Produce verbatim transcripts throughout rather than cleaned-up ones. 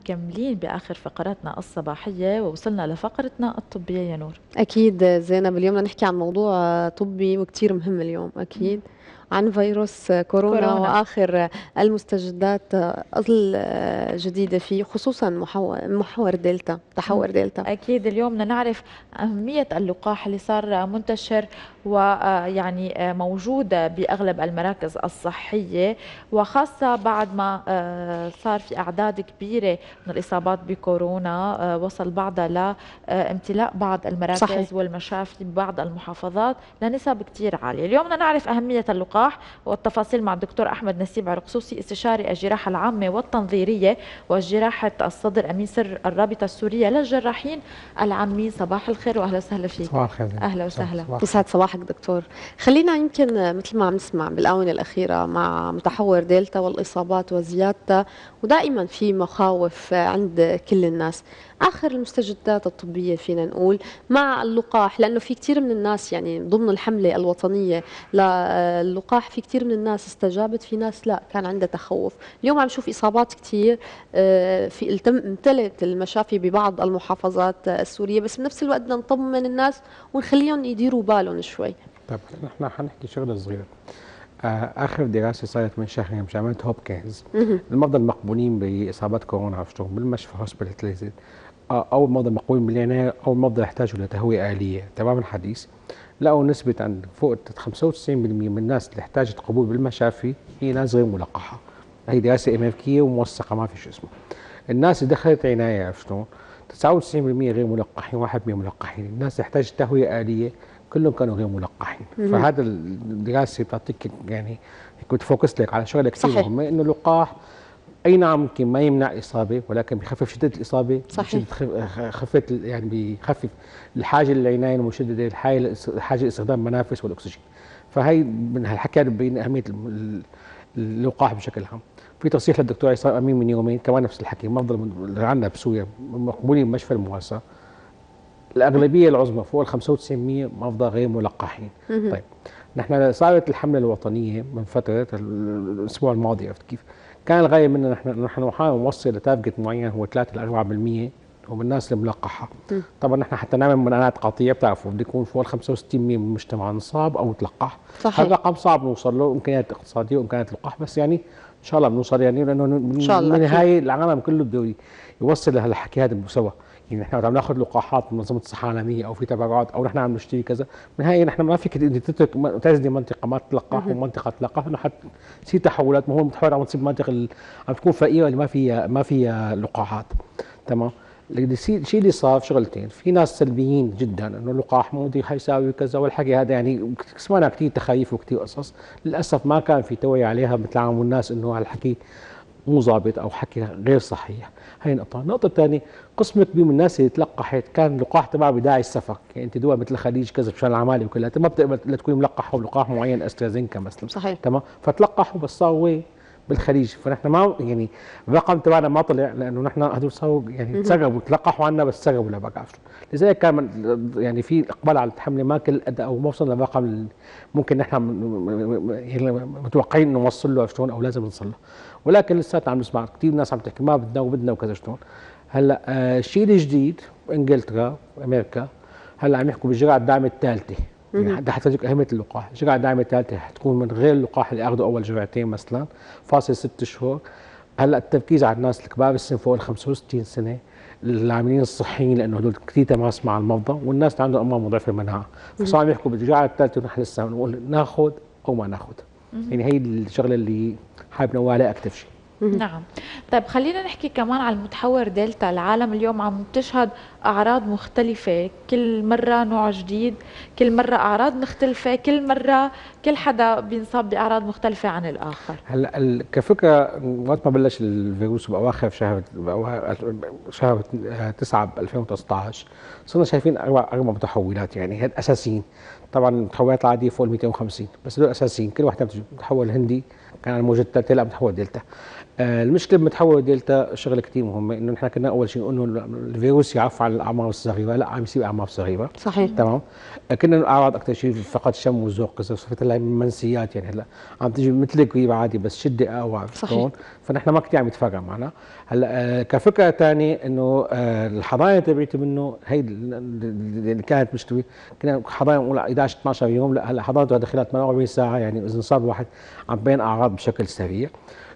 مكملين بآخر فقراتنا الصباحية ووصلنا لفقرتنا الطبية يا نور. أكيد زينب، اليوم بدنا نحكي عن موضوع طبي وكتير مهم اليوم أكيد، عن فيروس كورونا, كورونا وآخر المستجدات الجديدة فيه، خصوصا محور دلتا، تحور دلتا. أكيد اليوم بدنا نعرف أهمية اللقاح اللي صار منتشر ويعني موجودة بأغلب المراكز الصحية، وخاصة بعد ما صار في أعداد كبيرة من الإصابات بكورونا، وصل بعضها لامتلاء بعض المراكز صحيح. والمشافي ببعض المحافظات لنسب كتير عالية. اليوم بدنا نعرف أهمية اللقاح والتفاصيل مع الدكتور أحمد نسيب عرقسوسي، استشاري الجراحة العامة والتنظيرية وجراحة الصدر، أمين سر الرابطة السورية للجراحين العامين. صباح الخير وأهلا وسهلا فيك. صباح الخير. أهلا وسهلا. يسعد صباحك دكتور. خلينا يمكن مثل ما عم نسمع بالآونة الأخيرة مع متحور دلتا والإصابات وزيادتها، ودائما في مخاوف عند كل الناس، آخر المستجدات الطبية فينا نقول مع اللقاح، لأنه في كتير من الناس يعني ضمن الحملة الوطنية للقاح في كتير من الناس استجابت، في ناس لا كان عندها تخوف. اليوم عم نشوف إصابات كتير في امتلت المشافي ببعض المحافظات السورية، بس بنفس الوقت بدنا نطمن الناس ونخليهم يديروا بالهم شوي. طيب نحن حنحكي شغله صغيره. اخر دراسه صارت من شهرين بجامعه هوبكنز، المرضى المقبولين باصابات كورونا عرفتوا بالمشفى هوسبيتاليزد، او المرضى المقبولين بالعنايه او المرضى يحتاجوا لتهويه اليه تماما حديث، لقوا نسبه عند فوق خمسة وتسعين بالمئة من الناس اللي احتاجت قبول بالمشافي هي ناس غير ملقحه. هي دراسه امريكيه وموثقه ما في شو اسمه. الناس اللي دخلت عنايه عرفتوا تسعة وتسعين بالمئة غير ملقحين، واحد بالمئة ملقحين. الناس اللي احتاجت تهويه اليه كلهم كانوا غير ملقحين. فهذا الدراسه بتعطيك يعني كنت فوكس لك على شغله كثير مهمه، انه اللقاح اي نعم ممكن ما يمنع اصابه، ولكن بخفف شده الاصابه، صحيح، خفف يعني بخفف الحاجه للعنايه المشدده، الحاجه لاستخدام منافس والاكسجين. فهي من هالحكي بين اهميه اللقاح بشكل عام. في تصريح للدكتور عصام امين من يومين كمان نفس الحكي، المرضى اللي عندنا بسوريا مقبولين بمشفى المواساه الأغلبية العظمى فوق ال خمسة وتسعين بالمئة مرضى غير ملقحين. طيب نحن صارت الحملة الوطنية من فترة الأسبوع الماضي، عرفت كيف؟ كان الغاية منا نحن نحن نحاول نوصل لتارجت معين هو ثلاثة ل أربعة بالمئة هم الناس الملقحة. طبعا نحن حتى نعمل مناعات قاطعية بتعرفوا بده يكون فوق ال خمسة وستين بالمئة من المجتمع نصاب أو تلقح. صحيح. هذا رقم صعب نوصل له، إمكانيات اقتصادية وإمكانيات لقاح، بس يعني إن شاء الله بنوصل، يعني لأنه بالنهاية العالم كله بده يوصل لهالحكي هذا بسوا. يعني نحن عم ناخذ لقاحات من منظمه الصحه العالميه او في تبرعات او نحن عم نشتري كذا، بالنهايه نحن ما فيك انت تترك تعزلي منطقه ما تلقح ومنطقه تلقح، انه حتصير تحولات. ما هو متحول عم تصير منطقه عم تكون فقيره اللي ما فيها ما فيها لقاحات. تمام. الشيء اللي صار شغلتين، في ناس سلبيين جدا انه اللقاح مو حيساوي كذا والحكي هذا، يعني سمعنا كثير تخاريف وكثير قصص، للاسف ما كان في توعيه عليها بتعامل الناس انه هالحكي مو ضابط او حكي غير صحيح. هي نقطه. النقطه الثانيه، قسم كبير من الناس اللي تلقحت كان اللقاح تبعها بداعي السفر، يعني انت دول مثل الخليج كذا مشان العماله وكلها ما بتقبل تكون ملقح بلقاح معين استرازينكا مثلا. صحيح. تمام. فتلقحوا بس صاروا وين؟ بالخليج. فنحن ما يعني الرقم تبعنا ما طلع لانه نحن هدول صاروا يعني تسربوا تلقحوا عنا بس تسربوا لبقى. لذلك كان يعني في اقبال على الحمله ما كل قد او ما وصلنا للرقم ممكن نحن متوقعين انه نوصل له شلون او لازم نوصل له، ولكن لساتنا عم نسمع كثير ناس عم تحكي ما بدنا وبدنا وكذا شلون. هلا آه الشيء الجديد بانجلترا وامريكا هلا عم يحكوا بالجرعه الداعمه الثالثه، يعني حتى حتى اهميه اللقاح، الجرعه الداعمه الثالثه حتكون من غير اللقاح اللي اخذوا اول جرعتين مثلا فاصل ست شهور. هلا التركيز على الناس الكبار بالسن فوق ال خمسة وستين سنه، العاملين الصحيين لانه هدول كثير تماس مع المرضى، والناس اللي عندهم امراض مضاعفه المناعه، فصار عم يحكوا بالجرعه الثالثه ونحن لسه بنقول ناخذ او ما ناخذ. يعني هي الشغله اللي حابب نوه عليها اكثر شيء. نعم. طيب خلينا نحكي كمان على المتحور دلتا. العالم اليوم عم تشهد أعراض مختلفة، كل مرة نوع جديد، كل مرة أعراض مختلفة، كل مرة كل حدا بينصاب بأعراض مختلفة عن الآخر. هلا كفكرة وقت ما بلش الفيروس بأواخر شهر شهر تسعة ب ألفين وتسعة عشر صرنا شايفين أربع أربع متحولات، يعني هاد أساسيين. طبعا المتحولات العادية فوق ال مئتين وخمسين بس هدول أساسيين، كل واحدة بتجي. المتحول الهندي كان موجود ثلاثة، لا متحول دلتا. آه المشكله بمتحور دلتا شغله كثير مهمه، انه نحن كنا اول شيء انه الفيروس يعرف على الاعمار الصغيره، لا عم يصير اعمار صغيره. صحيح. تمام. آه كنا الاعراض اكثر شيء فقد شم وذوق، صرت هلا منسيات، يعني هلا عم تيجي مثل قريب عادي بس شده اقوى. صحيح. فنحن ما كثير عم يتفرق معنا. هلا آه كفكره ثانيه انه آه الحضانه تبعتي منه هي اللي كانت مشتوي، كنا حضانه نقول احد عشر اثني عشر يوم، لا هلا حضانته خلال ثمانية وأربعين ساعه، يعني اذا صار واحد عم بين اعراض بشكل سريع.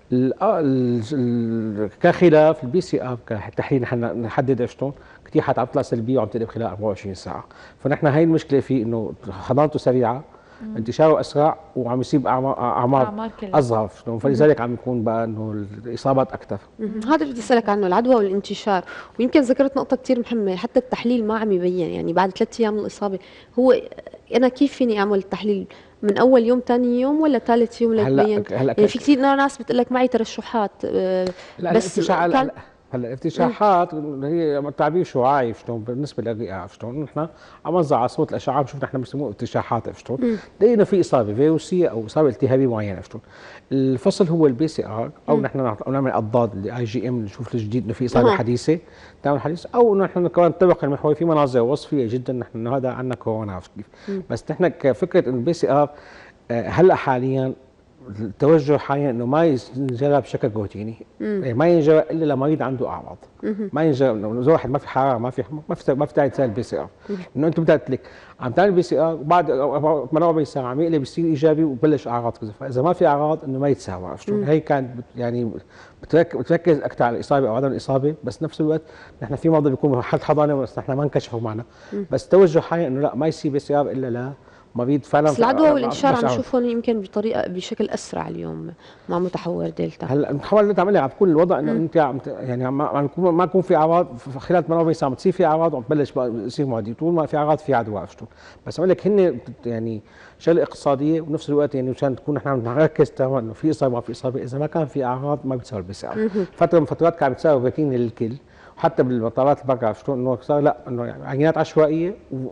كخلاف البي سي ار كتحليل نحن نحدد شلون كثير حالات عم تطلع سلبيه وعم تقلب خلال أربعة وعشرين ساعه، فنحن هي المشكله فيه انه حضانته سريعه، انتشاره اسرع، وعم يصيب اعمار اعمار اصغر شلون، فلذلك عم يكون بقى انه الاصابات اكثر. هذا بدي اسالك عنه، العدوى والانتشار، ويمكن ذكرت نقطه كثير مهمه، حتى التحليل ما عم يبين، يعني بعد ثلاث ايام من الاصابه هو انا كيف فيني اعمل التحليل؟ من اول يوم ثاني يوم ولا ثالث يوم لتبين؟ يعني في كثير ناس بتقول لك معي ترشحات لا بس كان هلا الافتشاحات هي تعبير شعاعي شلون بالنسبه للرئه، شلون نحن عم نوزع على صوت الاشعه بنشوف نحن بنسموه افتشاحات، شلون لقينا في اصابه فيروسيه او اصابه التهابيه معينه. شلون الفصل هو البي سي ار، او نحن نعمل اضداد الاي جي ام نشوف الجديد انه في اصابه حديثه تعمل حديث، او نحن كمان الطبقه المحوريه في مناظر وصفيه جدا نحن انه هذا عندنا كورونا. عرفت كيف؟ بس نحن كفكره انه البي سي ار هلا حاليا التوجه حاليا انه ما ينجرى بشكل روتيني، يعني ما ينجرى الا لمريض عنده اعراض، ما ينجرى اذا واحد ما في حراره ما في ما في ما في داعي تسال البي سي ار، انه انت بدك لك عم تعمل بي سي ار وبعد ثمانية وأربعين ساعه عم يقلب يصير ايجابي وبلش اعراض كذا، فاذا ما في اعراض انه ما يتساوى. هي كانت يعني بتركز اكثر على الاصابه او عدم الاصابه، بس نفس الوقت نحن في مرضى بيكونوا حالة حضانه بس نحن ما انكشفوا معنا، بس التوجه حاليا انه لا ما يصير بي سي ار الا لا مريض فعلا. بس العدوى والانتشار عم نشوفهم يمكن بطريقه بشكل اسرع اليوم مع متحور دلتا. هلا المتحور دلتا عم عم تكون الوضع انه انت عم يعني عم يكون ما يكون في اعراض خلال ثمانية وأربعين ساعه تصير في اعراض وعم تبلش يصير معدي، طول ما في اعراض في عدوى. بس اقول لك هن يعني شغله اقتصاديه، ونفس الوقت يعني مشان تكون نحن عم نركز تماما انه في اصابه ما في اصابه، اذا ما كان في اعراض ما بتساوي البي سي ار. فتره من فترات كانت بتساوي روتين للكل، وحتى بالمطارات برا شلون انه صار لا انه يعني عينات عشوائيه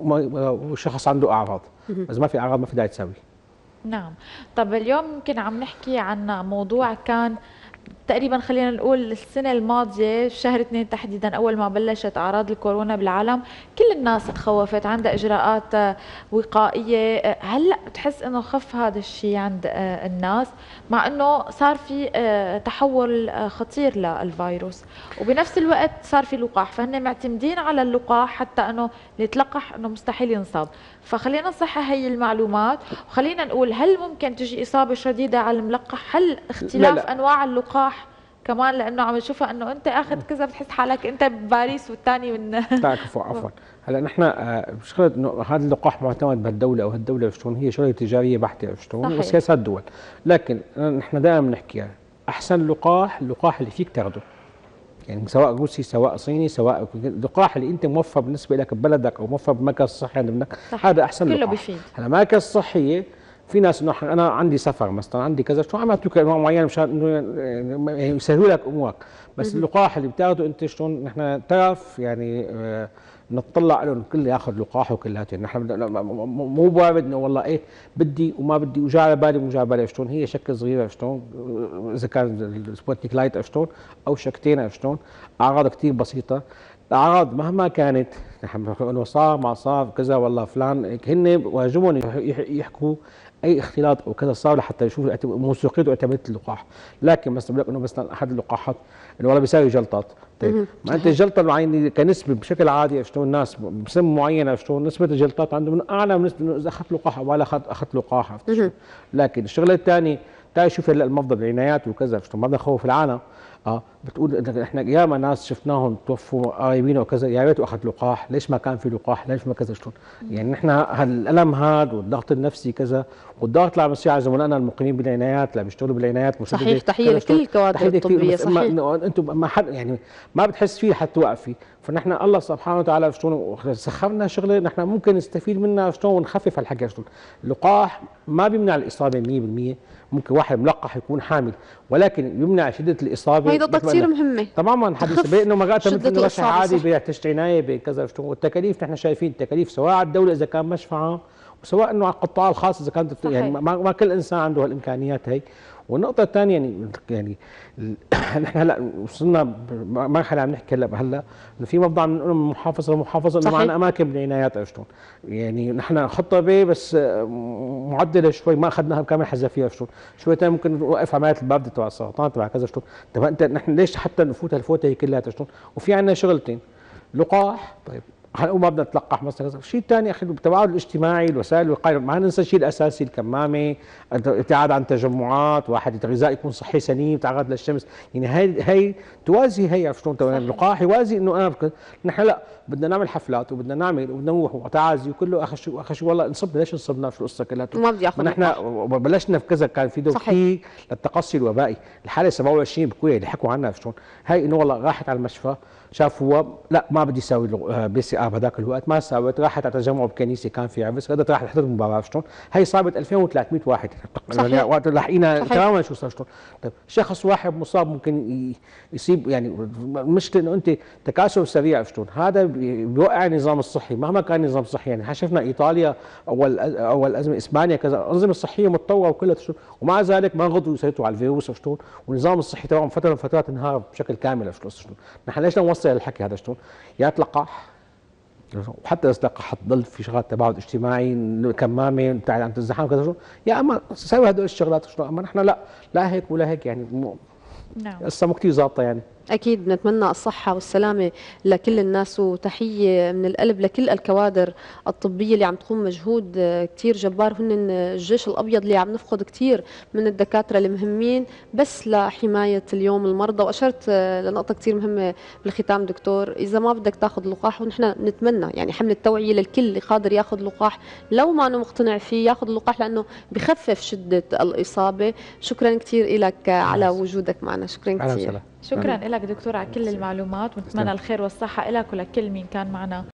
وشخص عنده اعراض، اذا ما في اعراض ما في داعي تساوي. نعم. طب اليوم يمكن عم نحكي عن موضوع كان تقريبا خلينا نقول السنة الماضية شهر اثنين تحديدا أول ما بلشت أعراض الكورونا بالعالم كل الناس تخوفت، عندها إجراءات وقائية. هلأ بتحس إنه خف هذا الشيء عند الناس، مع إنه صار في تحول خطير للفيروس، وبنفس الوقت صار في لقاح، فهن معتمدين على اللقاح حتى إنه اللي يتلقح إنه مستحيل ينصاب. فخلينا نصحح هي المعلومات، وخلينا نقول هل ممكن تجي إصابة شديدة على الملقح؟ هل اختلاف لا لا. أنواع اللقاح كمان، لانه عم نشوفها انه انت اخذ كذا بتحس حالك انت بباريس والثاني من عفوا عفوا هلا نحن شغله انه هذا اللقاح معتمد بهالدوله او هالدوله شلون هي شغله تجاريه بحته شلون وسياسات دول، لكن نحن دائما بنحكي احسن لقاح اللقاح اللي فيك تاخذه، يعني سواء روسي سواء صيني سواء اللقاح اللي انت موفر بالنسبه لك ببلدك او موفر بمركز صحي عندك هذا احسن لقاح. كله بفيد. هلا مركز صحيه في ناس انه انا عندي سفر مثلا عندي كذا شو عم يعطوك انواع معينه مشان انه يسهلوا لك امورك، بس اللقاح اللي بتاخذه انت شلون نحن تعرف يعني آه نطلع له الكل ياخذ لقاحه كلياته، نحن مو بارد انه والله ايه بدي وما بدي وجا على بالي ومو جا على بالي شلون، هي شكل صغيره شلون اذا كان السبوتنيك لايت شلون او شكتين شلون اعراض كثير بسيطه. الاعراض مهما كانت نحن انه صار ما صار كذا والله فلان هن واجبهم يحكوا اي اختلاط او كذا صار لحتى يشوفوا موثوقيته واعتماديه اللقاح، لكن مثلا بقول لك انه مثلا احد اللقاحات انه والله بيساوي جلطات، طيب ما انت الجلطه المعينه كنسبه بشكل عادي شلون الناس بسم معينه شلون نسبه الجلطات عنده من اعلى من نسبه انه اذا اخذت لقاح ولا اخذت اخذت لقاح. لكن الشغله الثانيه تعال شوف هلا المرضى بالعنايات وكذا شلون ما بدنا نخوف العالم، اه بتقول احنا ياما ناس شفناهم توفوا قرايبين وكذا يا ريت اخذ لقاح، ليش ما كان في لقاح؟ ليش ما كذا شلون؟ يعني نحن هالالم هذا والضغط النفسي كذا والضغط اللي عم يصير على زملائنا المقيمين بالعنايات اللي بيشتغلوا بالعنايات صحيح تحيه لكل الكوادر الطبيه صحيح انتم ما حد يعني ما بتحس فيه حتى توقفي، فنحن الله سبحانه وتعالى شلون سخرنا شغله نحن ممكن نستفيد منها شلون ونخفف هالحكي شلون. اللقاح ما بيمنع الاصابه مية بالمية، ممكن واحد ملقح يكون حامل ولكن يمنع شده الاصابه. هي نقطه كثير مهمه تماما حديث بانه مرات مثل رشح عادي بتشت عنايه بكذا شلون، والتكاليف نحن شايفين التكاليف سواء على الدوله اذا كان مشفعه وسواء انه على القطاع الخاص اذا كانت يعني ما, ما كل انسان عنده هالامكانيات هي، والنقطه الثانيه يعني يعني نحن هلا وصلنا مرحله عم نحكي هلا هلا انه في مفضل عم نقول من محافظه لمحافظه انه معنا اماكن بالعنايات عرفتون. يعني نحن خطه بس معدله شوي ما اخذناها كامل حذافيرها عرفتون. شوي ممكن نوقف عمليه الباب تبع السرطان تبع كذا عرفتون. طيب انت نحن ليش حتى نفوت هالفوته هي كلها عرفتون؟ وفي عندنا شغلتين لقاح. طيب هنقوم ما بدنا نتلقح مثلا كذا، الشيء الثاني اخي التباعد الاجتماعي، الوسائل الوقايه، ما ننسى الشيء الاساسي الكمامه، الابتعاد عن تجمعات، واحد الغذاء يكون صحي سليم، تعرض للشمس، يعني هي هي توازي هي عرفت شلون؟ اللقاح يوازي انه انا بك... نحن لا بدنا نعمل حفلات وبدنا نعمل وبدنا نروح وتعازي وكله اخر شيء واخر شيء والله انصبنا ليش انصبنا في القصه كلها؟ وما بدي اخذ نحن بلشنا في كذا كان في دور كثير للتقصي الوبائي، الحاله سبعة وعشرين بكويت اللي حكوا عنها عرفت شلون؟ هي انه والله راحت على المشفى شاف هو لا ما بدي اسوي بي سي ار بهذاك الوقت ما ساوت، راحت على تجمع بكنيسه كان في عرس غدت راحت حضرت المباراه عرفت شلون؟ هي صابت ألفين وثلاثمئة واحد يعني وقت لحقينا تماما شو صار شلون؟ طيب شخص واحد مصاب ممكن يصيب يعني المشكله انه انت تكاثر سريع عرفت شلون؟ هذا بيوقع النظام الصحي مهما كان النظام الصحي، يعني شفنا ايطاليا اول اول ازمه اسبانيا كذا الانظمه الصحيه متطوره وكلها ومع ذلك ما قدروا يسيطروا على الفيروس عرفت شلون؟ والنظام الصحي تبعهم فتره من فترات انهار بشكل كامل عرفت شلون؟ نحن ليش نوصل للحكي هذا شلون؟ يا تلقح وحتى اذا تلقح حتضل في شغلات تباعد اجتماعي كمامه بتاع عن الزحام كذا يا اما سوي هدول الشغلات شلون؟ اما نحن لا لا هيك ولا هيك يعني مو نعم قصه مو كثير ظابطه يعني. أكيد نتمنى الصحة والسلامة لكل الناس وتحية من القلب لكل الكوادر الطبية اللي عم تقوم مجهود كتير جبار، هن الجيش الأبيض اللي عم نفقد كتير من الدكاترة المهمين بس لحماية اليوم المرضى. وأشرت لنقطة كتير مهمة بالختام دكتور، إذا ما بدك تاخذ لقاح ونحن نتمنى يعني حملة توعية للكل اللي قادر ياخذ لقاح لو ما أنه مقتنع فيه ياخذ اللقاح لأنه بخفف شدة الإصابة. شكرا كتير لك على وجودك معنا، شكرا كتير. شكرا لك دكتور على كل المعلومات ونتمنى الخير والصحة لك ولكل مين كان معنا.